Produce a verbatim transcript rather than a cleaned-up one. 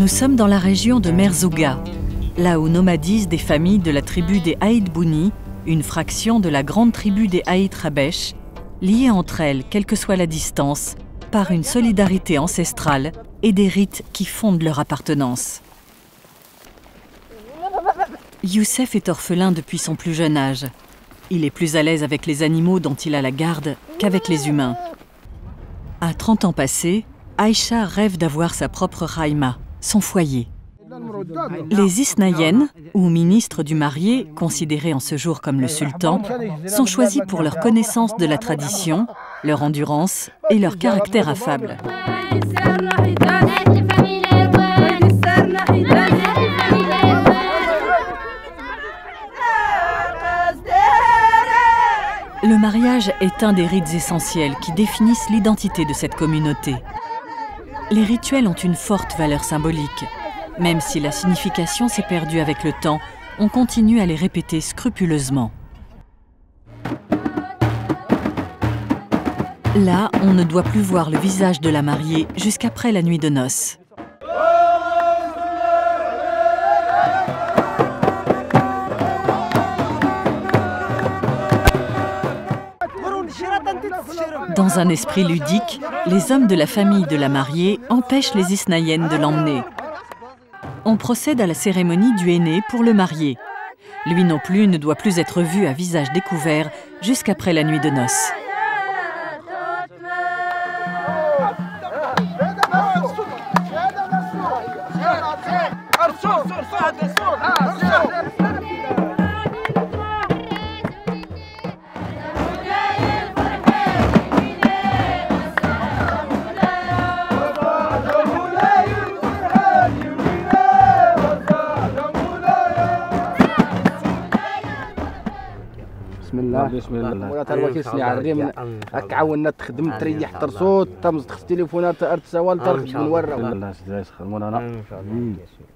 Nous sommes dans la région de Merzouga, là où nomadisent des familles de la tribu des Aïd Bouni, une fraction de la grande tribu des Aïd Rabesh, liées entre elles, quelle que soit la distance, par une solidarité ancestrale et des rites qui fondent leur appartenance. Youssef est orphelin depuis son plus jeune âge. Il est plus à l'aise avec les animaux dont il a la garde qu'avec les humains. À trente ans passés, Aïcha rêve d'avoir sa propre Raïma, son foyer. Les Isnaïennes, ou ministres du marié, considérés en ce jour comme le sultan, sont choisis pour leur connaissance de la tradition, leur endurance et leur caractère affable. Le mariage est un des rites essentiels qui définissent l'identité de cette communauté. Les rituels ont une forte valeur symbolique. Même si la signification s'est perdue avec le temps, on continue à les répéter scrupuleusement. Là, on ne doit plus voir le visage de la mariée jusqu'après la nuit de noces. Dans un esprit ludique, les hommes de la famille de la mariée empêchent les Isnaïennes de l'emmener. On procède à la cérémonie du henné pour le marié. Lui non plus ne doit plus être vu à visage découvert jusqu'après la nuit de noces. بسم الله بسم الله ولا تروح يسني على الريم هكا عاوننا تخدم تريح ترصود تمز تخ تليفونات ارتسوال ترخد من ورا والله سيدي يسخر مولانا